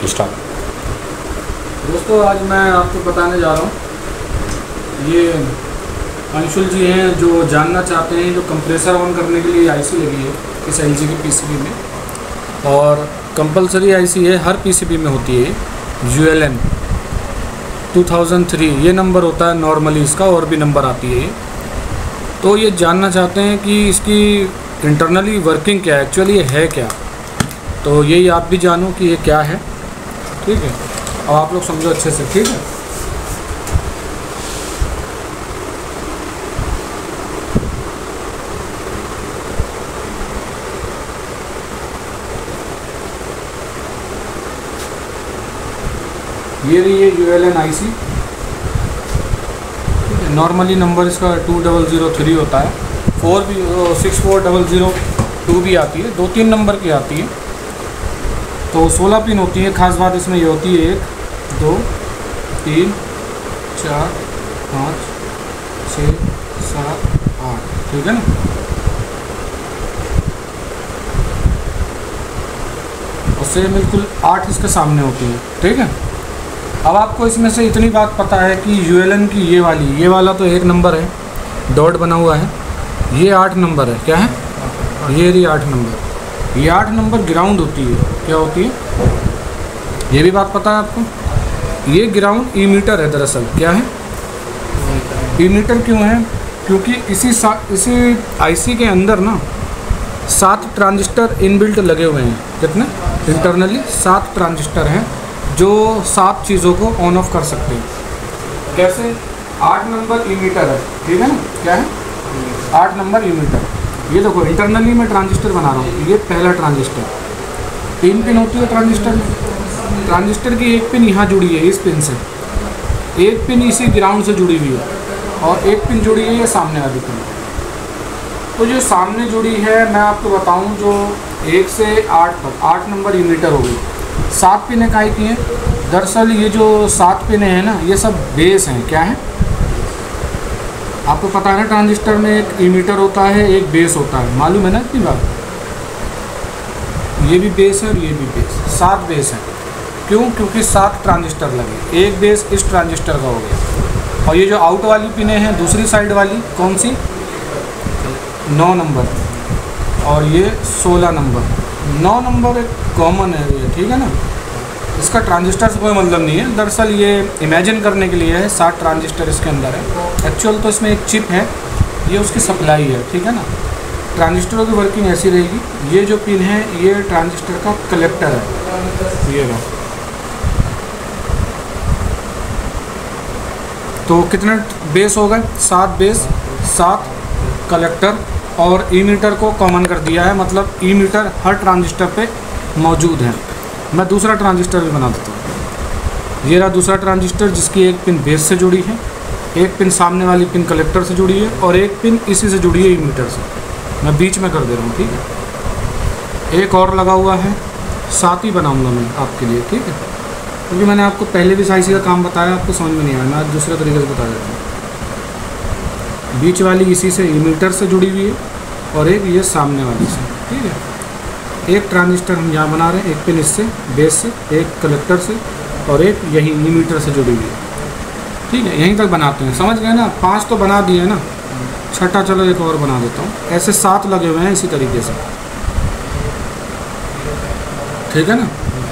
Start. दोस्तों आज मैं आपको बताने जा रहा हूँ, ये अंशुल जी हैं जो जानना चाहते हैं जो कंप्रेसर ऑन करने के लिए आईसी लगी है इस एलजी के पीसीबी में, और कंपलसरी आईसी है, हर पीसीबी में होती है ULN 2003 ये नंबर होता है नॉर्मली, इसका और भी नंबर आती है। तो ये जानना चाहते हैं कि इसकी इंटरनली वर्किंग क्या है, एक्चुअली ये है क्या। तो यही आप भी जानो कि ये क्या है, ठीक है। अब आप लोग समझो अच्छे से, ठीक है। ये रही है ULN IC, ठीक है। नॉर्मली नंबर इसका 2003 होता है, 64002 भी आती है, 2-3 नंबर की आती है। तो 16 पिन होती है। खास बात इसमें ये होती है 1 2 3 4 5 6 7 8, ठीक है ना। और सेम बिल्कुल 8 इसके सामने होती है, ठीक है। अब आपको इसमें से इतनी बात पता है कि ULN की ये वाला तो 1 नंबर है, डॉट बना हुआ है, ये 8 नंबर है, क्या है, ये रही 8 नंबर। ये 8 नंबर ग्राउंड होती है, क्या होती है, ये भी बात पता है आपको। ये ग्राउंड ईमीटर है दरअसल, क्या है, ईमीटर क्यों है, क्योंकि इसी आईसी के अंदर ना 7 ट्रांजिस्टर इनबिल्ट लगे हुए हैं। कितने इंटरनली 7 ट्रांजिस्टर हैं जो 7 चीज़ों को ऑन ऑफ कर सकते हैं। कैसे, 8 नंबर ईमीटर है, ठीक है ना, क्या है 8 नंबर ईमीटर। ये देखो इंटरनली मैं ट्रांजिस्टर बना रहा हूँ, ये पहला ट्रांजिस्टर, 3 पिन होती है ट्रांजिस्टर में। ट्रांजिस्टर की 1 पिन यहाँ जुड़ी है इस पिन से, 1 पिन इसी ग्राउंड से जुड़ी हुई है, और 1 पिन जुड़ी है ये सामने वाली पिन। तो जो सामने जुड़ी है मैं आपको बताऊँ, जो 1 से 8 तक 8 नंबर ईमीटर हो गई। 7 पिनें काहे की हैं, दरअसल ये जो 7 पिनें हैं ना, ये सब बेस हैं, क्या है, आपको पता है ना, ट्रांजिस्टर में एक ईमीटर होता है, एक बेस होता है, मालूम है ना इतनी बात। ये भी बेस है और ये भी बेस, 7 बेस हैं। क्यों, क्योंकि 7 ट्रांजिस्टर लगे, एक बेस इस ट्रांजिस्टर का हो गया। और ये जो आउट वाली पिनें हैं दूसरी साइड वाली, कौन सी, 9 नंबर, और ये 16 नंबर। 9 नंबर एक कॉमन है ये, ठीक है ना, इसका ट्रांजिस्टर से कोई मतलब नहीं है, दरअसल ये इमेजिन करने के लिए है। 7 ट्रांजिस्टर इसके अंदर है, एक्चुअल तो इसमें एक चिप है, ये उसकी सप्लाई है, ठीक है ना। ट्रांजिस्टरों की वर्किंग ऐसी रहेगी। ये जो पिन है ये ट्रांजिस्टर का कलेक्टर है, ये रहा। तो कितने बेस हो गए, 7 बेस, 7 कलेक्टर, और ईमीटर को कॉमन कर दिया है, मतलब ईमीटर हर ट्रांजिस्टर पे मौजूद है। मैं दूसरा ट्रांजिस्टर भी बना देता हूँ। ये रहा दूसरा ट्रांजिस्टर जिसकी 1 पिन बेस से जुड़ी है, 1 पिन सामने वाली पिन कलेक्टर से जुड़ी है, और 1 पिन इसी से जुड़ी है ईमीटर से। मैं बीच में कर दे रहा हूँ, ठीक है। एक और लगा हुआ है, 7 ही बनाऊँगा मैं आपके लिए, ठीक है, क्योंकि मैंने आपको पहले भी आईसी का काम बताया, आपको समझ में नहीं आया, मैं आज दूसरे तरीके से बता देता हूँ। बीच वाली इसी से ईमीटर से जुड़ी हुई है, और एक ये सामने वाली से, ठीक है। एक ट्रांजिस्टर हम यहाँ बना रहे हैं, 1 पिन इससे बेस से, 1 कलेक्टर से, और एक यही ईमीटर से जुड़ी हुई है, ठीक है। यहीं तक बनाते हैं, समझ गए ना। 5 तो बना दिए ना, छठा चलो एक और बना देता हूँ। ऐसे 7 लगे हुए हैं इसी तरीके से, ठीक है ना।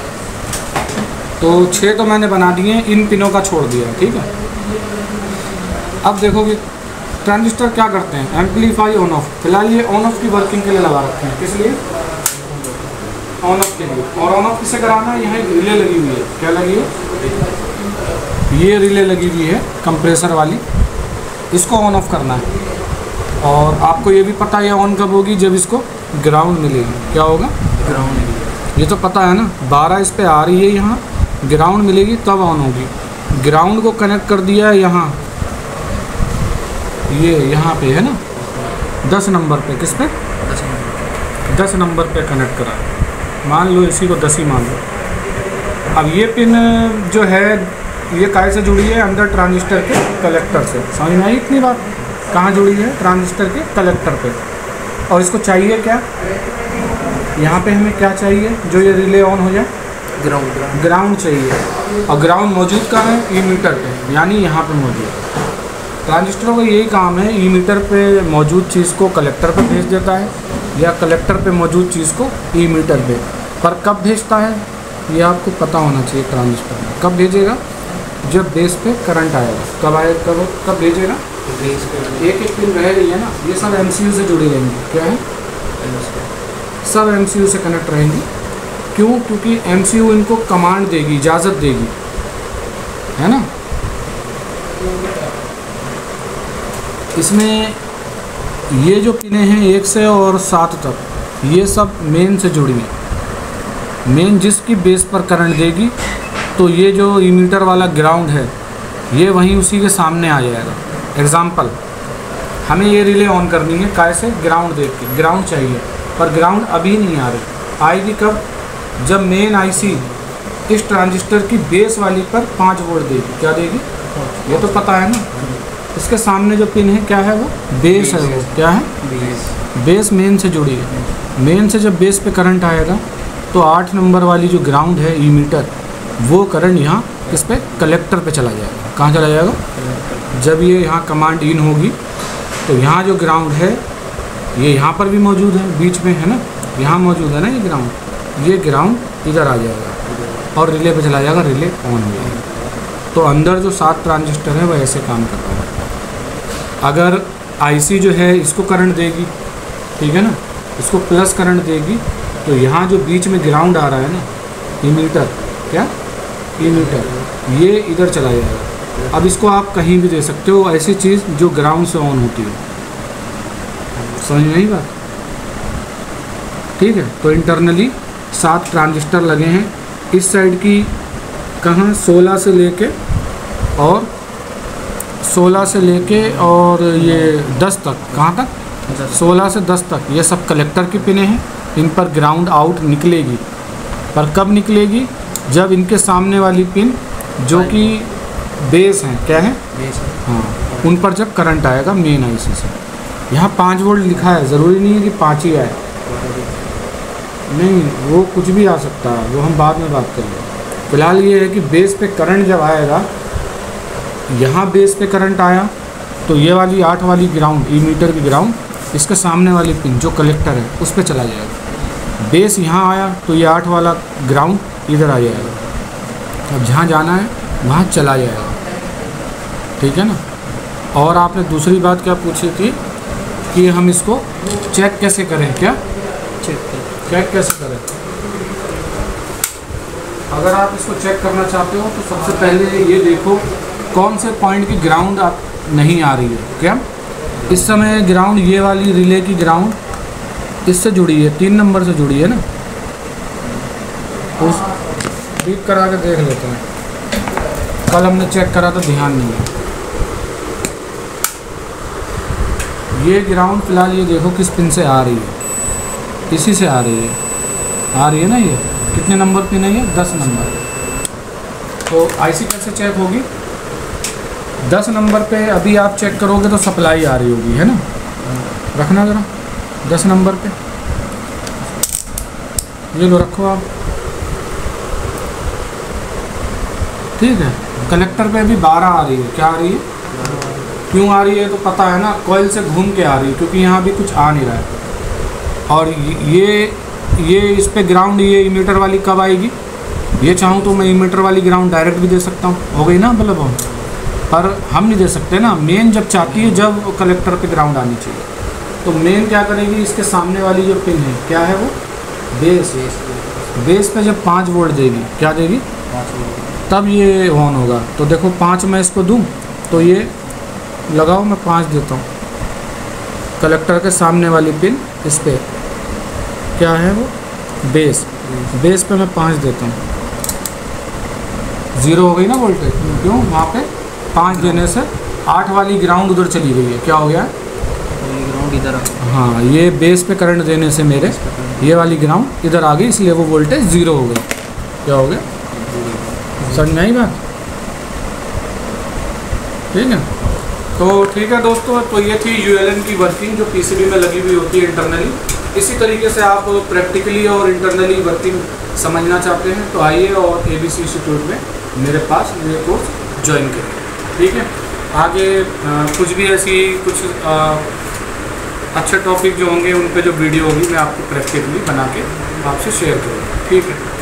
तो 6 तो मैंने बना दिए, इन पिनों का छोड़ दिया, ठीक है। अब देखो कि ट्रांजिस्टर क्या करते हैं, एम्पलीफाई ऑन ऑफ। फिलहाल ये ऑन ऑफ की वर्किंग के लिए लगा रखे हैं, किस लिए, ऑन ऑफ के लिए। और ऑन ऑफ किसे कराना है, यहाँ एक रिले लगी हुई है, क्या लगी है, ये रिले लगी हुई है कंप्रेसर वाली, इसको ऑन ऑफ करना है। और आपको ये भी पता है ऑन कब होगी, जब इसको ग्राउंड मिलेगी। क्या होगा, ग्राउंड, ये तो पता है ना। 12 इस पर आ रही है, यहाँ ग्राउंड मिलेगी तब ऑन होगी। ग्राउंड को कनेक्ट कर दिया है यहाँ, ये यहाँ पे है ना, 10 नंबर पे, किस पे, 10 नंबर पे कनेक्ट करा, मान लो इसी को 10 ही मान लो। अब ये पिन जो है ये काहे से जुड़ी है, अंदर ट्रांजिस्टर के कलेक्टर से। समझ में आई इतनी बात, कहाँ जुड़ी है, ट्रांजिस्टर के कलेक्टर पे। और इसको चाहिए क्या, यहाँ पे हमें क्या चाहिए, जो ये रिले ऑन हो जाए, ग्राउंड चाहिए, और ग्राउंड मौजूद कहाँ है? ई मीटर पे, यानी यहाँ पे मौजूद। ट्रांजिस्टरों का यही काम है, ई मीटर पे मौजूद चीज़ को कलेक्टर पे भेज देता है, या कलेक्टर पे मौजूद चीज़ को ई मीटर पे। पर कब भेजता है ये आपको पता होना चाहिए। ट्रांजिस्टर में कब भेजेगा? जब बेस पे करंट आएगा। कब आएगा? कब भेजेगा? बेस पे। एक एक पिन रह रही है ना, ये सब MCU से जुड़ी रहेंगी। क्या है? सब MCU से कनेक्ट रहेंगी। क्यों? क्योंकि MCU इनको कमांड देगी, इजाज़त देगी, है ना। इसमें ये जो पिनें हैं 1 से और 7 तक, ये सब मेन से जुड़ी हैं। मेन जिसकी बेस पर करंट देगी, तो ये जो इमीटर वाला ग्राउंड है ये वहीं उसी के सामने आ जाएगा। एग्ज़ाम्पल, हमें ये रिले ऑन करनी है, कैसे? ग्राउंड देख के। ग्राउंड चाहिए, पर ग्राउंड अभी नहीं आ रही। आएगी कब? जब मेन IC इस ट्रांजिस्टर की बेस वाली पर 5 वोल्ट देगी। क्या देगी? ये तो पता है ना। इसके सामने जो पिन है क्या है? वो बेस है। वो क्या है? बेस मेन से जुड़ी है। मेन से जब बेस पे करंट आएगा तो 8 नंबर वाली जो ग्राउंड है ई मीटर, वो करंट यहाँ इस पे कलेक्टर पे चला जाएगा। कहाँ चला जाएगा? जब ये यहाँ कमांड इन होगी तो यहाँ जो ग्राउंड है ये यहाँ पर भी मौजूद है, बीच में है ना, यहाँ मौजूद है ना ये ग्राउंड। ये ग्राउंड इधर आ जाएगा और रिले पे चला जाएगा, रिले ऑन हो जाएगा। तो अंदर जो 7 ट्रांजिस्टर है वो ऐसे काम करता है। अगर IC जो है इसको करंट देगी, ठीक है ना, इसको प्लस करंट देगी, तो यहाँ जो बीच में ग्राउंड आ रहा है ना, इमीटर, क्या? इमीटर, ये इधर चला जाएगा। अब इसको आप कहीं भी दे सकते हो, ऐसी चीज़ जो ग्राउंड से ऑन होती है। समझ में आई बात? ठीक है। तो इंटरनली 7 ट्रांजिस्टर लगे हैं। इस साइड की कहाँ? 16 से लेके और 16 से लेके और ये 10 तक। कहाँ तक? 16 से 10 तक। ये सब कलेक्टर की पिनें हैं। इन पर ग्राउंड आउट निकलेगी। पर कब निकलेगी? जब इनके सामने वाली पिन जो कि बेस हैं, क्या है? बेस है। हाँ, उन पर जब करंट आएगा मेन IC से। यहाँ 5 वोल्ट लिखा है, ज़रूरी नहीं है कि 5 ही आए, नहीं, वो कुछ भी आ सकता है, वो हम बाद में बात करेंगे। फिलहाल ये है कि बेस पे करंट जब आएगा, यहाँ बेस पे करंट आया तो ये वाली 8 वाली ग्राउंड, ई मीटर की ग्राउंड, इसके सामने वाली पिन जो कलेक्टर है उस पे चला जाएगा। बेस यहाँ आया तो ये 8 वाला ग्राउंड इधर आ जाएगा। अब जहाँ जाना है वहाँ चला जाएगा। ठीक है ना। और आपने दूसरी बात क्या पूछी थी कि हम इसको चेक कैसे करें? क्या चेक कैसे करें? अगर आप इसको चेक करना चाहते हो तो सबसे पहले ये देखो कौन से पॉइंट की ग्राउंड आप नहीं आ रही है। क्या इस समय ग्राउंड, ये वाली रिले की ग्राउंड इससे जुड़ी है, 3 नंबर से जुड़ी है ना, उस बीट करा के देख लेते हैं। कल हमने चेक करा तो ध्यान नहीं है। ये ग्राउंड फिलहाल ये देखो किस पिन से आ रही है, इसी से आ रही है ना। ये कितने नंबर पिन है? ये 10 नंबर। तो IC कैसे चेक होगी? 10 नंबर पे अभी आप चेक करोगे तो सप्लाई आ रही होगी, है ना। रखना ज़रा 10 नंबर पे, ये लो रखो आप। ठीक है। कलेक्टर पे अभी 12 आ रही है। क्या आ रही है? क्यों आ रही है तो पता है ना, कॉइल से घूम के आ रही है, क्योंकि यहाँ भी कुछ आ नहीं रहा है। और ये इस पे ग्राउंड, ये इमीटर वाली कब आएगी? ये चाहूँ तो मैं इमीटर वाली ग्राउंड डायरेक्ट भी दे सकता हूँ, हो गई ना बल्ब ऑन। पर हम नहीं दे सकते ना, मेन जब चाहती है जब कलेक्टर पे ग्राउंड आनी चाहिए। तो मेन क्या करेगी? इसके सामने वाली जो पिन है क्या है? वो बेस। बेस पे जब 5 वोल्ट देगी, क्या देगी? 5 वोल्ट, तब ये ऑन होगा। तो देखो 5 मैं इसको दूँ तो ये लगाओ, मैं 5 देता हूँ। कलेक्टर के सामने वाली पिन इस पे क्या है? वो बेस। बेस पे मैं 5 देता हूँ, 0 हो गई ना वोल्टेज। क्यों? वहाँ पे 5 देने से 8 वाली ग्राउंड उधर चली गई है। क्या हो गया? ग्राउंड इधर आ गई। हाँ, ये बेस पे करंट देने से मेरे ये वाली ग्राउंड इधर आ गई, इसलिए वो वोल्टेज 0 हो गई। क्या हो गया? समझ में आई बात? ठीक है। तो ठीक है दोस्तों, तो ये थी ULN की वर्किंग जो PCB में लगी हुई होती है इंटरनली। इसी तरीके से आप प्रैक्टिकली और इंटरनली वर्किंग समझना चाहते हैं तो आइए और ABC इंस्टीट्यूट में मेरे पास ये कोर्स ज्वाइन करें। ठीक है, आगे कुछ भी ऐसी कुछ अच्छे टॉपिक जो होंगे उन पे जो वीडियो होगी मैं आपको प्रैक्टिकली बना के आपसे शेयर करूँगा। ठीक है।